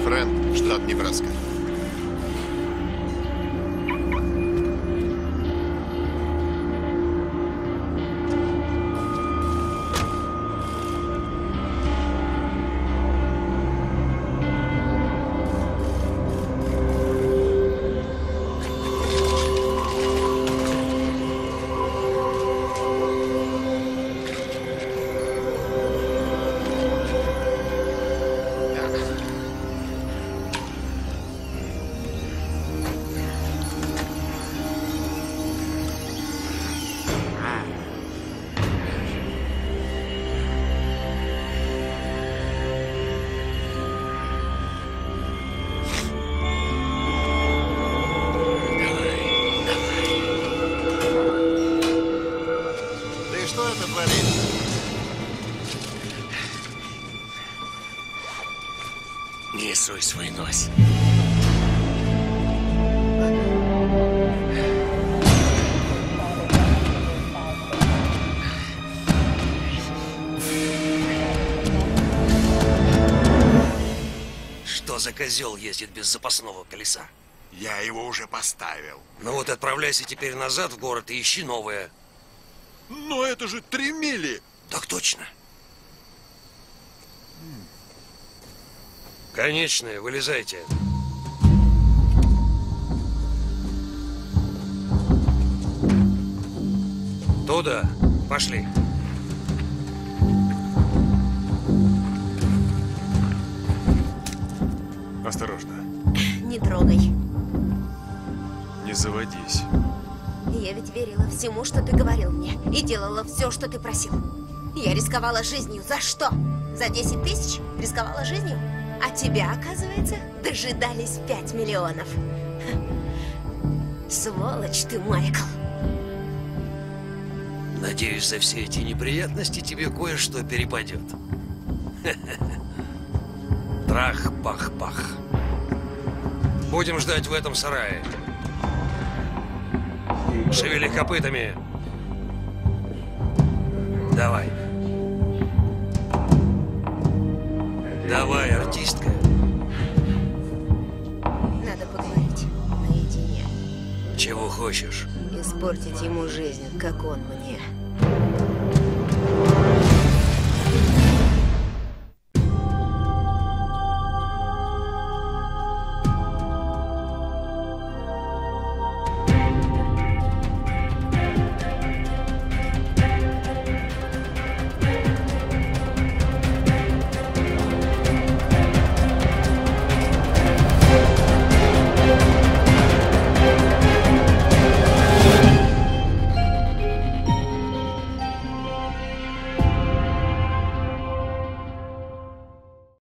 Фрэнк, штат Небраска. Что это творится? Не суй свой нос. Что за козел ездит без запасного колеса? Я его уже поставил. Ну вот отправляйся теперь назад в город и ищи новое. Но это же 3 мили! Так точно. Конечное, вылезайте. Туда. Пошли. Осторожно. Не трогай. Не заводись. Я ведь верила всему, что ты говорил мне. И делала все, что ты просил. Я рисковала жизнью. За что? За 10 тысяч? Рисковала жизнью? А тебя, оказывается, дожидались 5 миллионов. Сволочь ты, Майкл. Надеюсь, за все эти неприятности тебе кое-что перепадет. Трах-пах-пах. Будем ждать в этом сарае. Шевели копытами. Давай. Давай, артистка. Надо поговорить наедине. Чего хочешь? Испортить ему жизнь, как он мне.